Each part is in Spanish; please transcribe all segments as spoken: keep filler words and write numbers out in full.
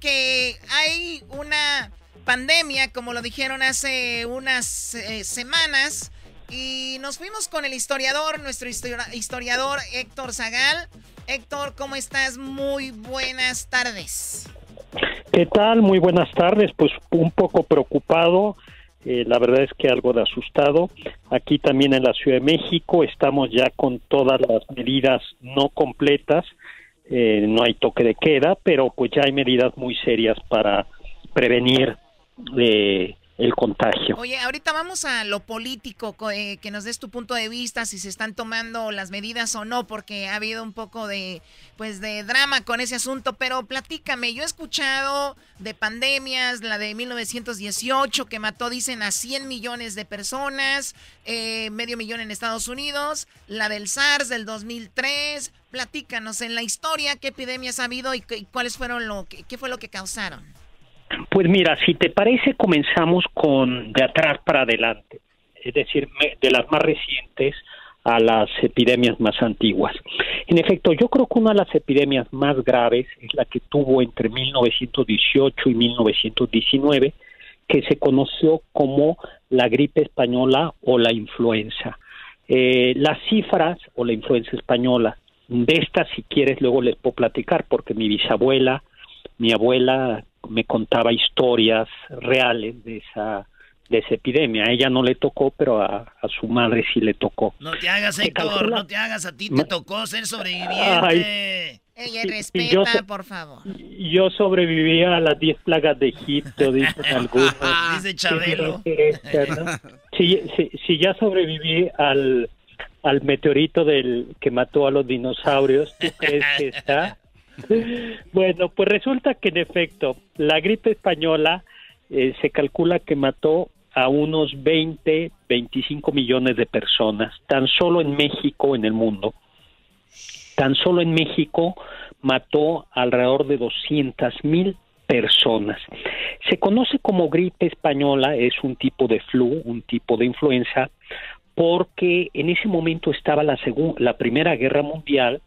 que hay una pandemia, como lo dijeron hace unas eh, semanas, y nos fuimos con el historiador, nuestro historiador Héctor Zagal. Héctor, ¿cómo estás? Muy buenas tardes. ¿Qué tal? Muy buenas tardes. Pues un poco preocupado, eh, la verdad es que algo de asustado. Aquí también en la Ciudad de México estamos ya con todas las medidas no completas, eh, no hay toque de queda, pero pues ya hay medidas muy serias para prevenir eh, el contagio. Oye, ahorita vamos a lo político, eh, que nos des tu punto de vista, si se están tomando las medidas o no, porque ha habido un poco de, pues, de drama con ese asunto, pero platícame, yo he escuchado de pandemias, la de mil novecientos dieciocho, que mató, dicen, a cien millones de personas, eh, medio millón en Estados Unidos, la del SARS del dos mil tres, platícanos, en la historia, ¿qué epidemias ha habido y, y cuáles fueron lo que, qué fue lo que causaron? Pues mira, si te parece, comenzamos con de atrás para adelante, es decir, de las más recientes a las epidemias más antiguas. En efecto, yo creo que una de las epidemias más graves es la que tuvo entre mil novecientos dieciocho y mil novecientos diecinueve, que se conoció como la gripe española o la influenza. Eh, las cifras, o la influenza española, de estas, si quieres, luego les puedo platicar, porque mi bisabuela, mi abuela me contaba historias reales de esa de esa epidemia. A ella no le tocó, pero a, a su madre sí le tocó. No te hagas, Héctor, calcula... no te hagas, a ti te tocó ser sobreviviente. Ay, Ella sí, respeta, yo so... por favor. Yo sobreviví a las diez plagas de Egipto, dicen algunos. Dice Chabelo. Si, si, si ya sobreviví al, al meteorito del que mató a los dinosaurios, ¿tú crees que está? Bueno, pues resulta que en efecto la gripe española eh, se calcula que mató a unos veinte, veinticinco millones de personas, tan solo en México, en el mundo. Tan solo en México mató alrededor de doscientas mil personas. Se conoce como gripe española, es un tipo de flu, un tipo de influenza, porque en ese momento estaba la, segun- la Primera Guerra Mundial,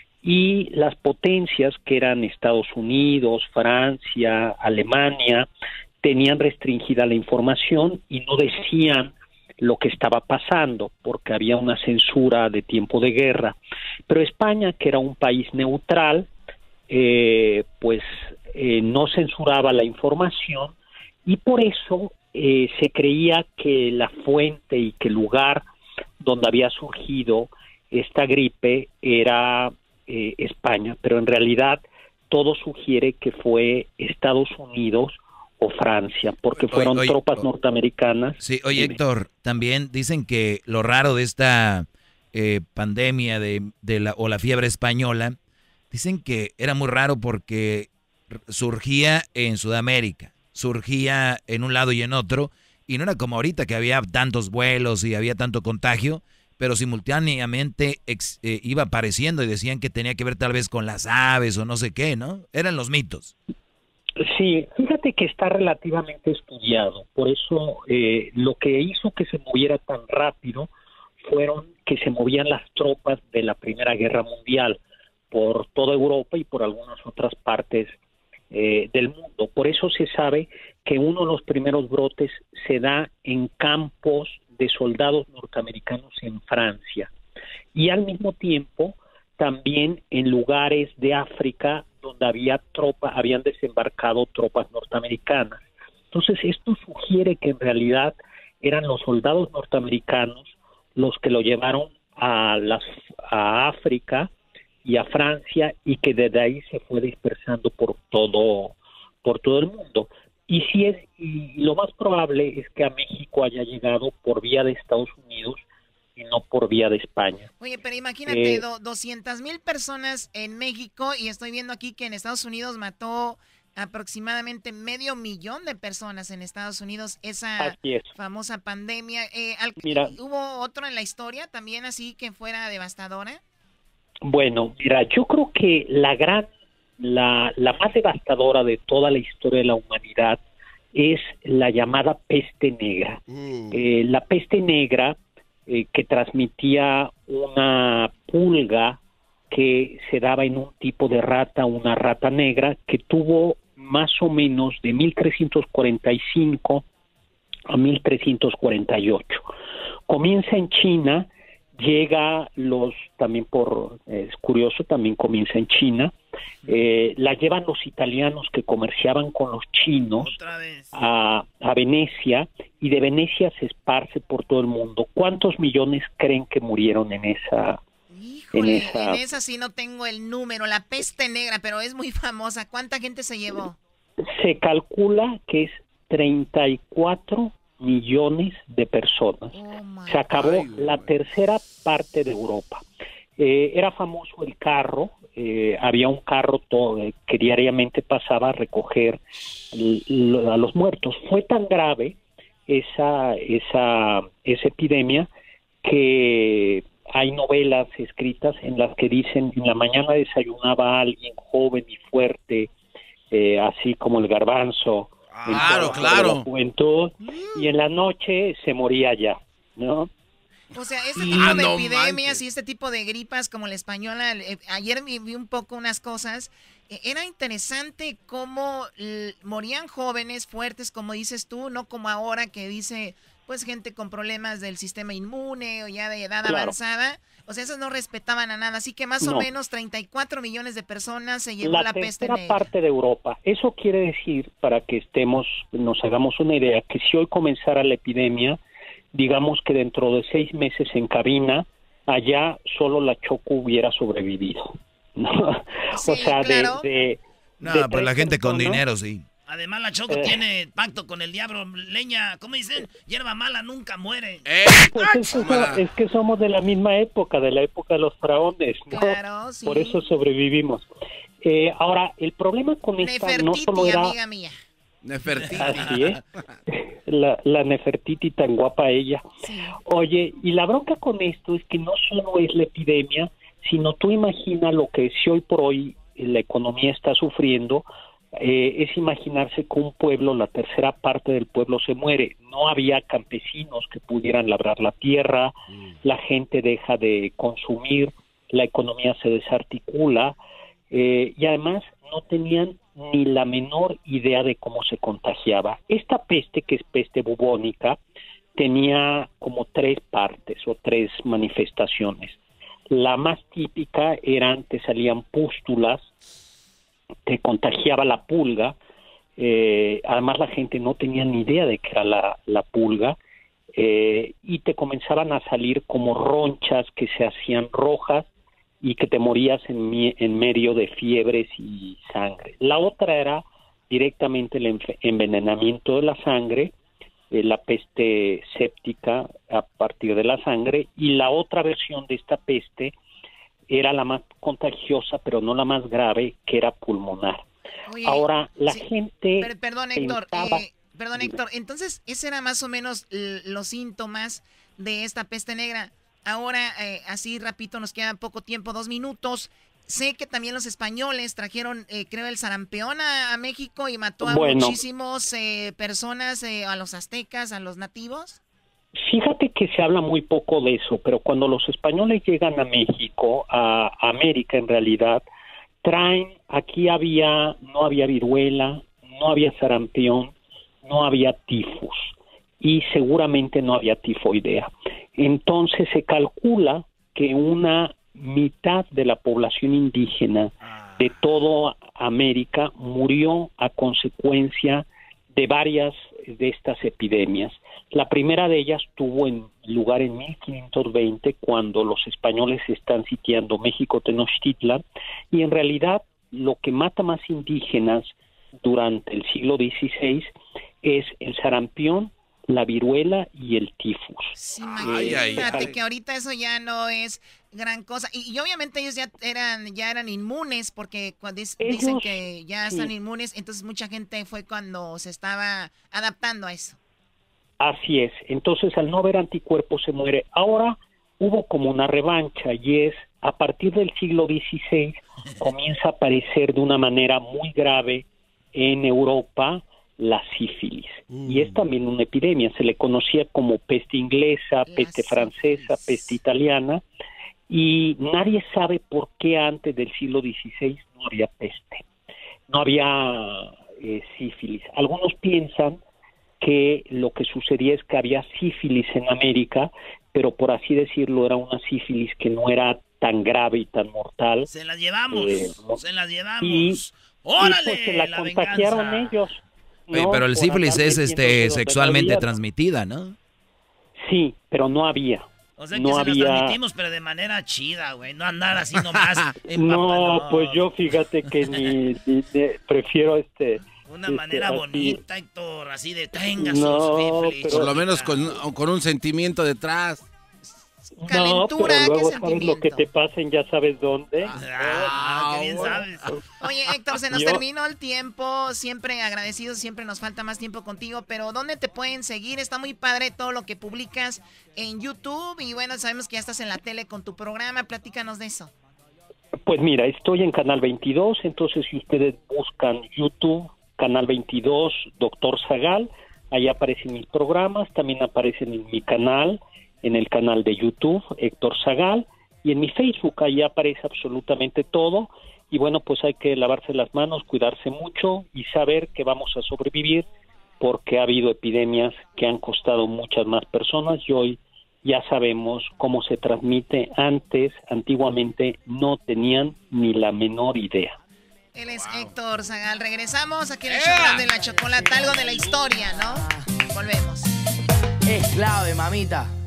y las potencias que eran Estados Unidos, Francia, Alemania, tenían restringida la información y no decían lo que estaba pasando porque había una censura de tiempo de guerra. Pero España, que era un país neutral, eh, pues eh, no censuraba la información y por eso eh, se creía que la fuente y que el lugar donde había surgido esta gripe era Eh, España, pero en realidad todo sugiere que fue Estados Unidos o Francia, porque fueron oye, oye, tropas norteamericanas. Sí, oye, Dime. Héctor, también dicen que lo raro de esta eh, pandemia de, de la, o la fiebre española, dicen que era muy raro porque surgía en Sudamérica, surgía en un lado y en otro, y no era como ahorita que había tantos vuelos y había tanto contagio, pero simultáneamente ex, eh, iba apareciendo y decían que tenía que ver tal vez con las aves o no sé qué, ¿no? Eran los mitos. Sí, fíjate que está relativamente estudiado, por eso eh, lo que hizo que se moviera tan rápido fueron que se movían las tropas de la Primera Guerra Mundial por toda Europa y por algunas otras partes eh, del mundo. Por eso se sabe que uno de los primeros brotes se da en campos de soldados norteamericanos en Francia y al mismo tiempo también en lugares de África donde había tropas, habían desembarcado tropas norteamericanas. Entonces esto sugiere que en realidad eran los soldados norteamericanos los que lo llevaron a las a África y a Francia y que desde ahí se fue dispersando por todo por todo el mundo. Y si es y lo más probable es que a México haya llegado por vía de Estados Unidos y no por vía de España. Oye, pero imagínate, eh, do, doscientas mil personas en México y estoy viendo aquí que en Estados Unidos mató aproximadamente medio millón de personas en Estados Unidos esa famosa pandemia. Eh, al, mira, ¿Hubo otro en la historia también así que fuera devastadora? Bueno, mira, yo creo que la gran La, la más devastadora de toda la historia de la humanidad es la llamada peste negra. Mm. Eh, la peste negra eh, que transmitía una pulga que se daba en un tipo de rata, una rata negra, que tuvo más o menos de mil trescientos cuarenta y cinco a mil trescientos cuarenta y ocho. Comienza en China, llega los, también por, eh, es curioso, también comienza en China, eh, la llevan los italianos que comerciaban con los chinos a, a Venecia, y de Venecia se esparce por todo el mundo. ¿Cuántos millones creen que murieron en esa? Híjole, en esa, en esa sí no tengo el número, la peste negra, pero es muy famosa. ¿Cuánta gente se llevó? Se calcula que es treinta y cuatro millones de personas. Oh, se acabó Ay, la man. tercera parte de Europa. Eh, era famoso el carro, eh, había un carro todo, eh, que diariamente pasaba a recoger l- a los muertos. Fue tan grave esa, esa, esa epidemia que hay novelas escritas en las que dicen: en la mañana desayunaba alguien joven y fuerte, eh, así como el garbanzo, claro, claro, la juventud, y en la noche se moría ya, ¿no? O sea, este tipo ah, de no epidemias manches. y este tipo de gripas como la española, eh, ayer vi, vi un poco unas cosas, eh, era interesante cómo l- morían jóvenes fuertes, como dices tú, no como ahora que dice, pues, gente con problemas del sistema inmune o ya de edad claro. avanzada. O sea, esos no respetaban a nada, así que más no. o menos treinta y cuatro millones de personas se llevó la, la peste negra. La tercera parte de Europa. Eso quiere decir, para que estemos, nos hagamos una idea, que si hoy comenzara la epidemia, digamos que dentro de seis meses en cabina, allá solo la Choco hubiera sobrevivido, ¿no? Sí, o sea, claro. de, de, No, de pues la gente personas, con dinero, sí. Además, la Choco eh. tiene pacto con el diablo, leña, ¿cómo dicen? Hierba mala nunca muere. Eh. Pues es, que, es que somos de la misma época, de la época de los faraones, ¿no? Claro, sí. Por eso sobrevivimos. Eh, ahora, el problema con esta Nefertiti, no solo era... amiga mía. Nefertiti. Así es. La, la Nefertiti tan guapa ella. Sí. Oye, y la bronca con esto es que no solo es la epidemia, sino tú imaginas lo que si hoy por hoy la economía está sufriendo. Eh, es imaginarse que un pueblo, la tercera parte del pueblo se muere. No había campesinos que pudieran labrar la tierra, mm. la gente deja de consumir, la economía se desarticula, eh, y además no tenían ni la menor idea de cómo se contagiaba. Esta peste, que es peste bubónica, tenía como tres partes o tres manifestaciones. La más típica eran que salían pústulas, te contagiaba la pulga, eh, además la gente no tenía ni idea de qué era la, la pulga, eh, y te comenzaban a salir como ronchas que se hacían rojas y que te morías en, mi, en medio de fiebres y sangre. La otra era directamente el enf- envenenamiento de la sangre, eh, la peste séptica a partir de la sangre, y la otra versión de esta peste era la más contagiosa, pero no la más grave, que era pulmonar. Oye, Ahora, la sí, gente... Per, perdón, Héctor, pensaba, eh, perdón, Héctor, entonces, ese era más o menos l- los síntomas de esta peste negra. Ahora, eh, así rapidito, nos queda poco tiempo, dos minutos. Sé que también los españoles trajeron, eh, creo, el sarampión a, a México y mató a bueno, muchísimos eh, personas, eh, a los aztecas, a los nativos. Fíjate que se habla muy poco de eso, pero cuando los españoles llegan a México, a América en realidad, traen, aquí había, no había viruela, no había sarampión, no había tifus y seguramente no había tifoidea. Entonces se calcula que una mitad de la población indígena de toda América murió a consecuencia de varias de estas epidemias. La primera de ellas tuvo en lugar en mil quinientos veinte, cuando los españoles están sitiando México Tenochtitlan, y en realidad lo que mata más indígenas durante el siglo dieciséis es el sarampión, la viruela y el tifus. Sí, imagínate que ahorita eso ya no es gran cosa. Y, y obviamente ellos ya eran ya eran inmunes, porque cuando ellos, dicen que ya están sí. inmunes, entonces mucha gente fue cuando se estaba adaptando a eso. Así es. Entonces, al no haber anticuerpos, se muere. Ahora hubo como una revancha, y es, a partir del siglo dieciséis, comienza a aparecer de una manera muy grave en Europa la sífilis. Mm. Y es también una epidemia. Se le conocía como peste inglesa, la peste sífilis. francesa, peste italiana, y nadie sabe por qué antes del siglo dieciséis no había peste. No había eh, sífilis. Algunos piensan que lo que sucedía es que había sífilis en América, pero por así decirlo era una sífilis que no era tan grave y tan mortal. Se las llevamos, eh, se las llevamos. Y, ¡Órale! Y pues se la, la contagiaron venganza. ellos. Oye, ¿no? pero el sífilis es este sexualmente no transmitida, ¿no? Sí, pero no había. O sea que no se había... las transmitimos, pero de manera chida, güey. No andar así nomás. no, no, pues yo fíjate que ni, ni, ni prefiero este... Una este, manera así. bonita, Héctor, así de tenga No, sus sífilis. pero- Por lo menos con, con un sentimiento detrás. Calentura, no, pero luego ¿qué sabes lo que te pasen, ya sabes dónde. Ah, qué bien sabes. Oye, Héctor, se nos Yo- terminó el tiempo. Siempre agradecidos, siempre nos falta más tiempo contigo. Pero ¿dónde te pueden seguir? Está muy padre todo lo que publicas en YouTube. Y bueno, sabemos que ya estás en la tele con tu programa. Platícanos de eso. Pues mira, estoy en Canal veintidós, entonces si ustedes buscan YouTube, Canal veintidós, Doctor Zagal, ahí aparecen mis programas, también aparecen en mi canal, en el canal de YouTube, Héctor Zagal, y en mi Facebook, ahí aparece absolutamente todo, y bueno, pues hay que lavarse las manos, cuidarse mucho y saber que vamos a sobrevivir, porque ha habido epidemias que han costado muchas más personas, y hoy ya sabemos cómo se transmite. Antes, antiguamente, no tenían ni la menor idea. Él es wow. Héctor Zagal. Regresamos aquí en el show de la chocolate, algo de la historia, ¿no? Volvemos. Es clave, mamita.